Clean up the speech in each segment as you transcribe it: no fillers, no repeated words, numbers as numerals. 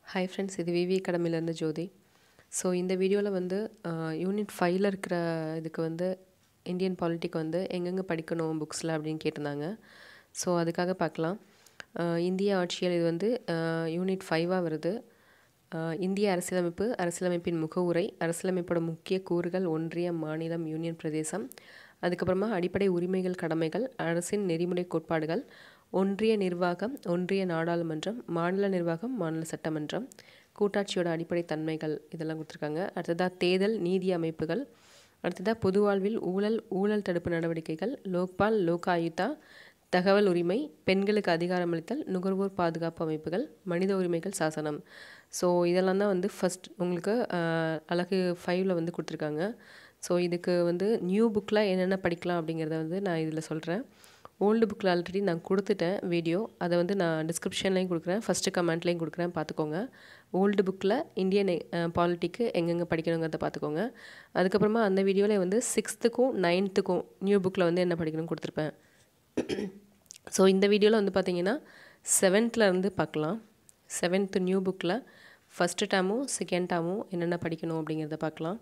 Hi friends, இது விவி அகாடமிலேருந்து ஜோதி. So இந்த வீடியோவில் வந்து யூனிட் 5ல் இருக்கிற இதுக்கு வந்து இந்தியன் பாலிட்டிக் வந்து எங்கெங்கே படிக்கணும் புக்ஸில் அப்படின்னு கேட்டிருந்தாங்க. ஸோ அதுக்காக பார்க்கலாம். இந்திய ஆட்சியல் இது வந்து யூனிட் 5ஆக வருது. இந்திய அரசியலமைப்பு, அரசியலமைப்பின் முகவுரை, அரசியலமைப்போட முக்கிய கூறுகள், ஒன்றிய, மாநிலம், யூனியன் பிரதேசம், அதுக்கப்புறமா அடிப்படை உரிமைகள், கடமைகள், அரசின் நெறிமுறை கோட்பாடுகள், ஒன்றிய நிர்வாகம், ஒன்றிய நாடாளுமன்றம், மாநில நிர்வாகம், மாநில சட்டமன்றம், கூட்டாட்சியோட அடிப்படை தன்மைகள் இதெல்லாம் கொடுத்துருக்காங்க. அடுத்ததாக தேர்தல், நீதி அமைப்புகள், அடுத்ததாக பொது வாழ்வில் ஊழல் தடுப்பு நடவடிக்கைகள், லோக்பால், லோக் ஆயுக்தா, தகவல் உரிமை, பெண்களுக்கு அதிகாரமளித்தல், நுகர்வோர் பாதுகாப்பு அமைப்புகள், மனித உரிமைகள் சாசனம். ஸோ இதெல்லாம் தான் வந்து ஃபஸ்ட் உங்களுக்கு அழகு 5ல் வந்து கொடுத்துருக்காங்க. ஸோ இதுக்கு வந்து நியூ புக்கில் என்னென்ன படிக்கலாம் அப்படிங்கிறத வந்து நான் இதில் சொல்கிறேன். ஓல்டு புக்கில் ஆல்ரெடி நான் கொடுத்துட்டேன் வீடியோ, அதை வந்து நான் டிஸ்கிரிப்ஷன்லேயும் கொடுக்குறேன், ஃபஸ்ட்டு கமெண்ட்லேயும் கொடுக்குறேன், பார்த்துக்கோங்க. ஓல்டு புக்கில் இந்தியன் பாலிட்டிக்கு எங்கெங்கே படிக்கணுங்கிறத பார்த்துக்கோங்க. அதுக்கப்புறமா அந்த வீடியோவில் வந்து 6த்துக்கும் 9த்துக்கும் நியூ புக்கில் வந்து என்ன படிக்கணும்னு கொடுத்துருப்பேன். ஸோ இந்த வீடியோவில் வந்து பார்த்திங்கன்னா 7th பார்க்கலாம். 7th நியூ புக்கில் ஃபஸ்ட்டு டேர்மும் செகண்ட் டேர்மும் என்னென்ன படிக்கணும் அப்படிங்கிறத பார்க்கலாம்.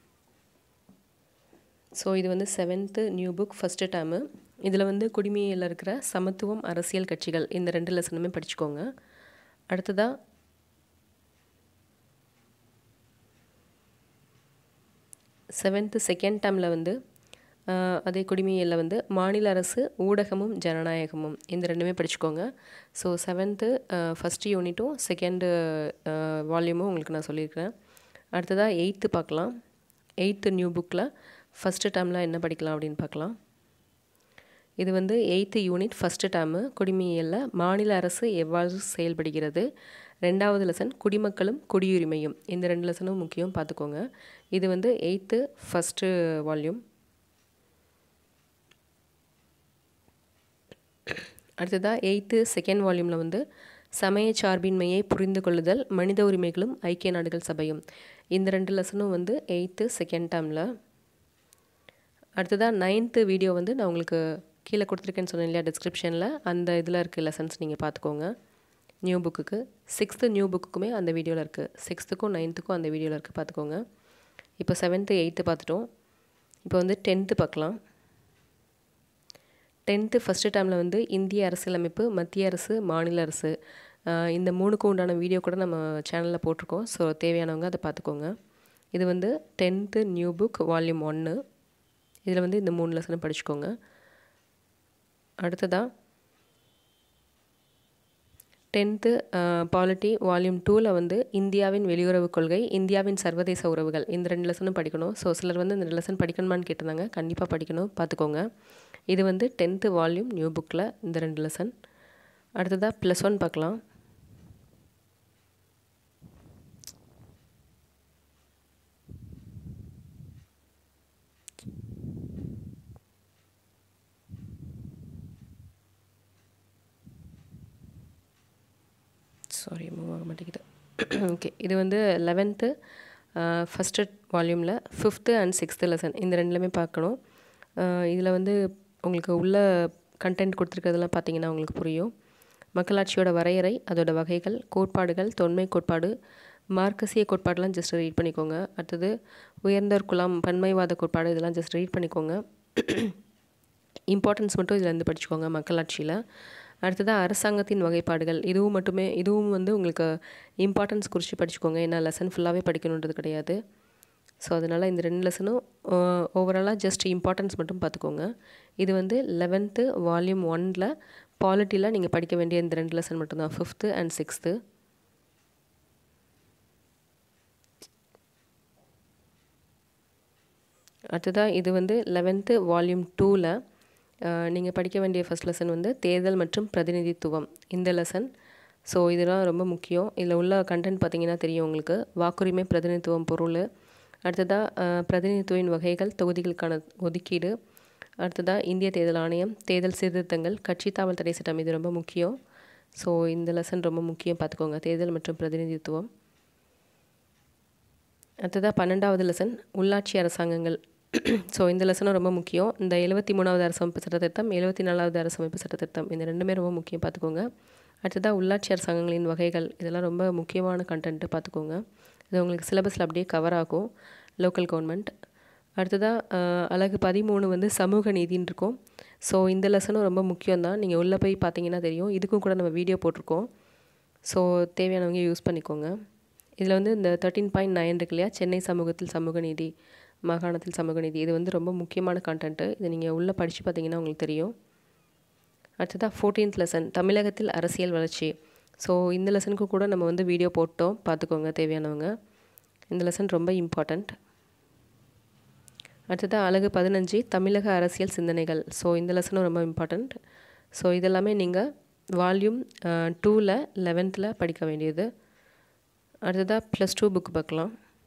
ஸோ இது வந்து 7th new book first term. இதில் வந்து குடிமையில் இருக்கிற சமத்துவம், அரசியல் கட்சிகள், இந்த 2 லெசனுமே படிச்சுக்கோங்க. அடுத்ததாக 7th செகண்ட் டேர்மில் வந்து அதே குடிமையில் வந்து மாநில அரசு, ஊடகமும் ஜனநாயகமும், இந்த 2மே படிச்சுக்கோங்க. ஸோ 7th ஃபஸ்ட்டு யூனிட்டும் செகண்டு வால்யூமும் உங்களுக்கு நான் சொல்லியிருக்கிறேன். அடுத்ததாக 8th பார்க்கலாம். 8th நியூ புக்கில் ஃபஸ்ட்டு டேர்மில் என்ன படிக்கலாம் அப்படின்னு பார்க்கலாம். இது வந்து 8th யூனிட் ஃபஸ்ட்டு டேர்மு குடிமையியலில் மாநில அரசு எவ்வாறு செயல்படுகிறது, 2வது லெசன் குடிமக்களும் குடியுரிமையும், இந்த 2 லெசனும் முக்கியம், பார்த்துக்கோங்க. இது வந்து 8th ஃபஸ்ட்டு வால்யூம். அடுத்ததாக 8th செகண்ட் வால்யூமில் வந்து சமய சார்பின்மையை புரிந்து கொள்ளுதல், மனித உரிமைகளும் ஐக்கிய நாடுகள் சபையும், இந்த 2 லெசனும் வந்து 8th செகண்ட் டேர்மில். அடுத்ததாக 9th வீடியோ வந்து நான் உங்களுக்கு கீழே கொடுத்துருக்கேன்னு சொன்னேன் இல்லையா டிஸ்கிரிப்ஷனில், அந்த இதில் இருக்க லெசன்ஸ் நீங்கள் பார்த்துக்கோங்க நியூ புக்குக்கு. 6th நியூ புக்குக்குமே அந்த வீடியோவில் இருக்குது. 6த்துக்கும் 9த்துக்கும் அந்த வீடியோவில் இருக்குது, பார்த்துக்கோங்க. இப்போ 7th 8th பார்த்துட்டோம். இப்போ வந்து 10th பார்க்கலாம். 10th ஃபஸ்ட்டு டேர்மில் வந்து இந்திய அரசியலமைப்பு, மத்திய அரசு, மாநில அரசு, இந்த 3க்கும் உண்டான வீடியோ கூட நம்ம சேனலில் போட்டிருக்கோம். ஸோ தேவையானவங்க அதை பார்த்துக்கோங்க. இது வந்து 10th நியூ புக் வால்யூம் 1. இதில் வந்து இந்த 3 லெசனும் படிச்சுக்கோங்க. அடுத்ததாக 10th பாலிட்டி வால்யூம் 2ல் வந்து இந்தியாவின் வெளியுறவு கொள்கை, இந்தியாவின் சர்வதேச உறவுகள், இந்த 2 லெசனும் படிக்கணும். ஸோ சிலர் வந்து இந்த 2 லெசன் படிக்கணுமான்னு கேட்டிருந்தாங்க. கண்டிப்பாக படிக்கணும், பார்த்துக்கோங்க. இது வந்து 10th வால்யூம் நியூ புக்கில் இந்த 2 லெசன். அடுத்ததாக +1 பார்க்கலாம். சாரி, மூவ் ஆக மாட்டேங்குது. ஓகே, இது வந்து 11th first வால்யூமில் 5th and 6th lesson, இந்த 2லுமே பார்க்கணும். இதில் வந்து உங்களுக்கு உள்ள கண்டென்ட் கொடுத்துருக்கிறதெல்லாம் பார்த்தீங்கன்னா உங்களுக்கு புரியும். மக்களாட்சியோட வரையறை, அதோட வகைகள், கோட்பாடுகள், தொன்மை கோட்பாடு, மார்க்சிய கோட்பாடெலாம் ஜஸ்ட் ரீட் பண்ணிக்கோங்க. அடுத்தது உயர்ந்தோர் குலம், பன்மைவாத கோட்பாடு, இதெல்லாம் ஜஸ்ட் ரீட் பண்ணிக்கோங்க. இம்பார்ட்டன்ஸ் மட்டும் இதில் இருந்து படிச்சுக்கோங்க மக்களாட்சியில். அடுத்ததாக அரசாங்கத்தின் வகைப்பாடுகள், இதுவும் வந்து உங்களுக்கு இம்பார்ட்டன்ஸ் குறித்து படிச்சுக்கோங்க. ஏன்னா லெசன் ஃபுல்லாகவே படிக்கணுன்றது கிடையாது. ஸோ அதனால் இந்த 2 லெசனும் ஓவராலாக ஜஸ்ட் இம்பார்ட்டன்ஸ் மட்டும் பார்த்துக்கோங்க. இது வந்து 11th வால்யூம் 1ல் பாலிட்டியில் நீங்கள் படிக்க வேண்டிய இந்த 2 லெசன் மட்டும்தான், 5th அண்ட் 6th. அடுத்ததாக இது வந்து 11th வால்யூம் 2ல் நீங்கள் படிக்க வேண்டிய ஃபஸ்ட் லெசன் வந்து தேர்தல் மற்றும் பிரதிநிதித்துவம், இந்த லெசன். ஸோ இதெல்லாம் ரொம்ப முக்கியம். இதில் உள்ள கண்டென்ட் பார்த்திங்கன்னா தெரியும் உங்களுக்கு. வாக்குரிமை, பிரதிநிதித்துவம், பொருள். அடுத்ததாக பிரதிநிதித்துவின் வகைகள், தொகுதிகளுக்கான ஒதுக்கீடு. அடுத்ததாக இந்திய தேர்தல் ஆணையம், தேர்தல் சீர்திருத்தங்கள், கட்சி தாவல் தடை சட்டம், இது ரொம்ப முக்கியம். ஸோ இந்த லெசன் ரொம்ப முக்கியம், பார்த்துக்கோங்க, தேர்தல் மற்றும் பிரதிநிதித்துவம். அடுத்ததாக 12வது லெசன் உள்ளாட்சி அரசாங்கங்கள். ஸோ இந்த லெசனும் ரொம்ப முக்கியம். இந்த 73வது அரசமைப்பு சட்டத்திருத்தம், 74வது அரசமைப்பு சட்டத்திருத்தம், இந்த 2மே ரொம்ப முக்கியம், பார்த்துக்கோங்க. அடுத்ததாக உள்ளாட்சி அரசாங்கங்களின் வகைகள், இதெல்லாம் ரொம்ப முக்கியமான கண்டென்ட்டு, பார்த்துக்கோங்க. இது உங்களுக்கு சிலபஸில் அப்படியே கவர் ஆகும், லோக்கல் கவர்மெண்ட். அடுத்ததாக அலகு 13 வந்து சமூக நீதின்னு இருக்கும். ஸோ இந்த லெசனும் ரொம்ப முக்கியம்தான், நீங்கள் உள்ளே போய் பார்த்தீங்கன்னா தெரியும். இதுக்கும் கூட நம்ம வீடியோ போட்டிருக்கோம். ஸோ தேவையானவங்க யூஸ் பண்ணிக்கோங்க. இதில் வந்து இந்த 13.9 இருக்கு இல்லையா, சென்னை சமூகத்தில் சமூக நீதி, மாகாணத்தில் சமூக நீதி, இது வந்து ரொம்ப முக்கியமான கண்டென்ட்டு. இதை நீங்கள் உள்ளே படித்து பார்த்தீங்கன்னா உங்களுக்கு தெரியும். அடுத்ததாக 14th லெசன் தமிழகத்தில் அரசியல் வளர்ச்சி. ஸோ இந்த லெசனுக்கு கூட நம்ம வந்து வீடியோ போட்டோம், பார்த்துக்கோங்க தேவையானவங்க. இந்த லெசன் ரொம்ப இம்பார்ட்டண்ட். அடுத்ததாக அலகு 15 தமிழக அரசியல் சிந்தனைகள். ஸோ இந்த லெசனும் ரொம்ப இம்பார்ட்டண்ட். ஸோ இதெல்லாமே நீங்கள் வால்யூம் 2ல் 11th படிக்க வேண்டியது. அடுத்ததாக +2 புக் பார்க்கலாம்.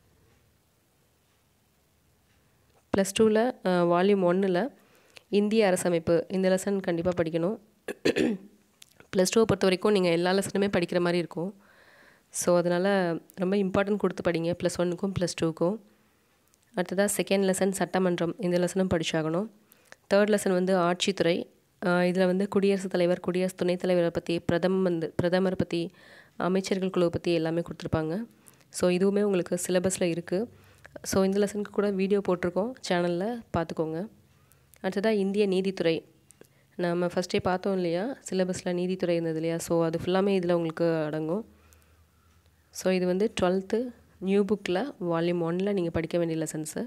+2ல் வால்யூம் 1ல் இந்திய அரசமைப்பு, இந்த லெசன் கண்டிப்பாக படிக்கணும். +2 பொறுத்த வரைக்கும் நீங்கள் எல்லா லெசனுமே படிக்கிற மாதிரி இருக்கும். ஸோ அதனால் ரொம்ப இம்பார்ட்டன்ட் கொடுத்து படிங்க, +1க்கும் +2க்கும். அடுத்ததாக செகண்ட் லெசன் சட்டமன்றம், இந்த லெசனும் படித்தாகணும். தேர்ட் லெசன் வந்து ஆட்சித்துறை. இதில் வந்து குடியரசுத் தலைவர், குடியரசு துணைத் தலைவரை பற்றி, பிரதமரை பற்றி, அமைச்சர்கள் குழுவை பற்றி எல்லாமே கொடுத்துருப்பாங்க. ஸோ இதுவுமே உங்களுக்கு சிலபஸில் இருக்குது. ஸோ இந்த லெசனுக்கு கூட வீடியோ போட்டிருக்கோம், சேனலில் பார்த்துக்கோங்க. அடுத்ததாக இந்திய நீதித்துறை, நம்ம ஃபஸ்ட்டே பார்த்தோம் இல்லையா, சிலபஸில் நீதித்துறை இருந்தது இல்லையா, ஸோ அது ஃபுல்லாமே இதில் உங்களுக்கு அடங்கும். ஸோ இது வந்து 12th நியூ புக்கில் வால்யூம் 1ல் நீங்கள் படிக்க வேண்டிய லெசன்ஸு.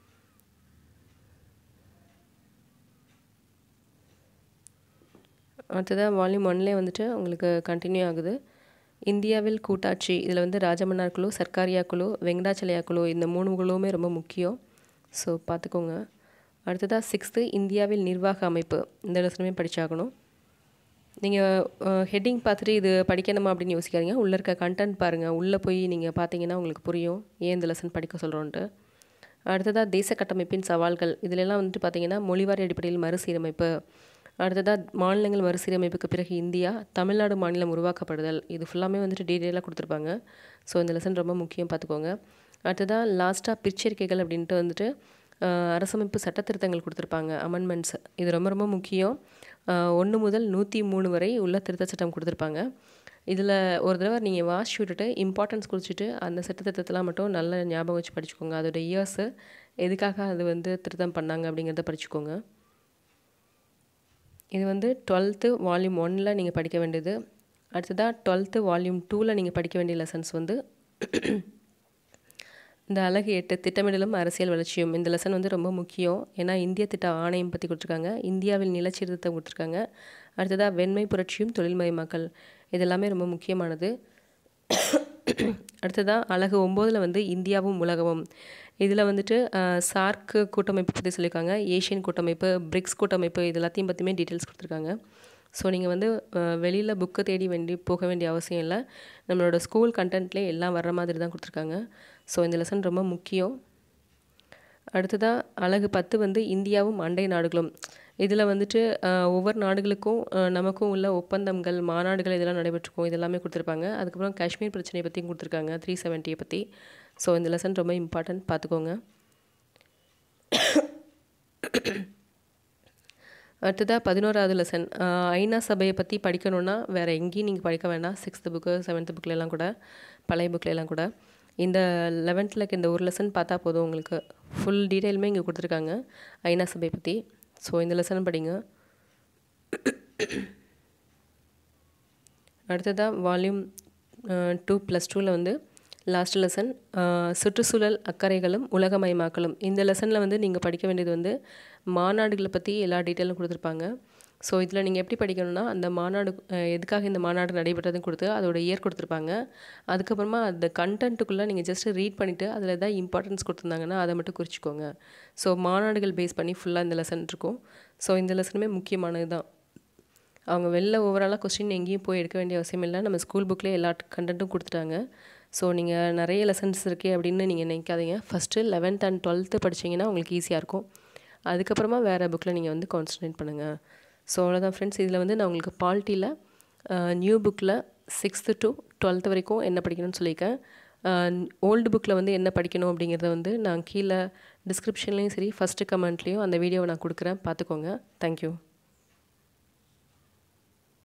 அடுத்ததாக வால்யூம் 1லே வந்துட்டு உங்களுக்கு கண்டினியூ ஆகுது. இந்தியாவில் கூட்டாட்சி, இதில் வந்து ராஜமன்னார் குழு, சர்க்காரியா குழு, வெங்கடாச்சலையா குழு, இந்த 3 குழுவுமே ரொம்ப முக்கியம். ஸோ பார்த்துக்கோங்க. அடுத்ததாக 6th இந்தியாவில் நிர்வாக அமைப்பு, இந்த லெசனுமே படித்தாகணும். நீங்கள் ஹெட்டிங் பார்த்துட்டு இது படிக்கணுமா அப்படின்னு யோசிக்காதீங்க, உள்ளே இருக்க கண்டென்ட் பாருங்கள். உள்ளே போய் நீங்கள் பார்த்தீங்கன்னா உங்களுக்கு புரியும் ஏன் இந்த லெசன் படிக்க சொல்கிறோன்ட்டு. அடுத்ததாக தேச கட்டமைப்பின் சவால்கள், இதிலெல்லாம் வந்துட்டு பார்த்தீங்கன்னா மொழிவாரி அடிப்படையில் மறுசீரமைப்பு. அடுத்ததாக மாநிலங்கள் மறுசீரமைப்புக்கு பிறகு இந்தியா, தமிழ்நாடு மாநிலம் உருவாக்கப்படுதல், இது ஃபுல்லாமே வந்துட்டு டீட்டெயிலாக கொடுத்துருப்பாங்க. ஸோ இந்த லெசன் ரொம்ப முக்கியம், பார்த்துக்கோங்க. அடுத்ததாக லாஸ்ட்டாக பிற்சேர்க்கைகள் அப்படின்ட்டு வந்துட்டு அரசமைப்பு சட்டத்திருத்தங்கள் கொடுத்துருப்பாங்க, அமெண்ட்மெண்ட்ஸ். இது ரொம்ப ரொம்ப முக்கியம். 1 முதல் 103 வரை உள்ள திருத்த சட்டம் கொடுத்துருப்பாங்க. இதில் ஒரு தடவை நீங்கள் வாசிச்சு விட்டுட்டு இம்பார்ட்டன்ஸ் குறிச்சிட்டு அந்த சட்டத்திருத்தத்தெல்லாம் மட்டும் நல்ல ஞாபகம் வச்சு படிச்சுக்கோங்க. அதோட இயர்ஸு, எதுக்காக அது வந்து திருத்தம் பண்ணாங்க அப்படிங்கிறத படிச்சுக்கோங்க. இது வந்து 12th வால்யூம் 1ல் நீங்கள் படிக்க வேண்டியது. அடுத்ததாக 12th வால்யூம் 2ல் நீங்கள் படிக்க வேண்டிய லெசன்ஸ் வந்து இந்த அலகு 8 திட்டமிடலும் அரசியல் வளர்ச்சியும். இந்த லெசன் வந்து ரொம்ப முக்கியம், ஏன்னா இந்திய திட்ட ஆணையம் பற்றி கொடுத்துருக்காங்க, இந்தியாவில் நிலச்சீர்திருத்தம் கொடுத்துருக்காங்க. அடுத்ததாக வெண்மை புரட்சியும் தொழில்மயமாக்கல், இதெல்லாமே ரொம்ப முக்கியமானது. அடுத்ததாக அலகு 9ல் வந்து இந்தியாவும் உலகமும். இதில் வந்துட்டு சார்க் கூட்டமைப்பு பற்றி சொல்லியிருக்காங்க, ஏஷியன் கூட்டமைப்பு, பிரிக்ஸ் கூட்டமைப்பு, இது எல்லாத்தையும் பற்றியுமே டீட்டெயில்ஸ் கொடுத்துருக்காங்க. ஸோ நீங்கள் வந்து வெளியில் புக்கு தேடி போக வேண்டிய அவசியம் இல்லை, நம்மளோட ஸ்கூல் கண்டென்ட்லேயே எல்லாம் வர்ற மாதிரி தான் கொடுத்துருக்காங்க. ஸோ இந்த லெசன் ரொம்ப முக்கியம். அடுத்ததாக அலகு 10 வந்து இந்தியாவும் அண்டை நாடுகளும். இதில் வந்துட்டு ஒவ்வொரு நாடுகளுக்கும் நமக்கும் உள்ள ஒப்பந்தங்கள், மாநாடுகள் இதெல்லாம் நடைபெற்றிருக்கும், இதெல்லாமே கொடுத்துருப்பாங்க. அதுக்கப்புறம் காஷ்மீர் பிரச்சனையை பற்றியும் கொடுத்துருக்காங்க, 370 பற்றி. ஸோ இந்த லெசன் ரொம்ப இம்பார்ட்டன்ட், பார்த்துக்கோங்க. அடுத்ததாக 11வது லெசன் ஐநா சபையை பற்றி படிக்கணுன்னா வேறு எங்கேயும் நீங்கள் படிக்க வேண்டாம், 6th புக்கு 7th புக்கிலலாம் கூட, பழைய புக்கிலலாம் கூட. இந்த 11th இந்த ஒரு லெசன் பார்த்தா போதும், உங்களுக்கு ஃபுல் டீட்டெயிலுமே இங்கே கொடுத்துருக்காங்க ஐநா சபை பற்றி. ஸோ இந்த லெசன் படிங்க. அடுத்ததாக வால்யூம் 2 +2ல் வந்து லாஸ்ட் லெசன் சுற்றுச்சூழல் அக்கறைகளும் உலகமயமாக்கலும். இந்த லெசனில் வந்து நீங்கள் படிக்க வேண்டியது வந்து மாநாடுகளை பற்றி எல்லா டீட்டெயிலும் கொடுத்துருப்பாங்க. ஸோ இதில் நீங்கள் எப்படி படிக்கணும்னா, அந்த மாநாடு எதுக்காக இந்த மாநாடு நடைபெற்றதுன்னு கொடுத்து அதோட இயர் கொடுத்துருப்பாங்க. அதுக்கப்புறமா அந்த கண்டென்ட்டுக்குள்ளே நீங்கள் ஜஸ்ட்டு ரீட் பண்ணிவிட்டு அதில் எதாவது இம்பார்ட்டன்ஸ் கொடுத்துருந்தாங்கன்னா அதை மட்டும் குறிச்சிக்கோங்க. ஸோ மாநாடுகள் பேஸ் பண்ணி ஃபுல்லாக இந்த லெசன் இருக்கும். ஸோ இந்த லெசனுமே முக்கியமானது தான். அவங்க வெளில ஓவராலாக கொஸ்டின் எங்கேயும் போய் எடுக்க வேண்டிய அவசியம் இல்லை, நம்ம ஸ்கூல் புக்லேயே எல்லா கண்டென்ட்டும் கொடுத்துட்டாங்க. ஸோ நீங்கள் நிறைய லெசன்ஸ் இருக்கே அப்படின்னு நீங்கள் நினைக்காதீங்க. ஃபஸ்ட்டு 11th and 12th படிச்சிங்கன்னா உங்களுக்கு ஈஸியாக இருக்கும். அதுக்கப்புறமா வேறு புக்கில் நீங்கள் வந்து கான்சன்ட்ரேட் பண்ணுங்கள். ஸோ அவ்வளோதான் ஃப்ரெண்ட்ஸ். இதில் வந்து நான் உங்களுக்கு பாலிட்டியில் நியூ புக்கில் 6th to 12th வரைக்கும் என்ன படிக்கணும்னு சொல்லியிருக்கேன். ஓல்டு புக்கில் வந்து என்ன படிக்கணும் அப்படிங்கிறத வந்து நான் கீழே டிஸ்கிரிப்ஷன்லேயும் சரி ஃபஸ்ட்டு கமெண்ட்லேயும் அந்த வீடியோவை நான் கொடுக்குறேன், பார்த்துக்கோங்க. தேங்க்யூ.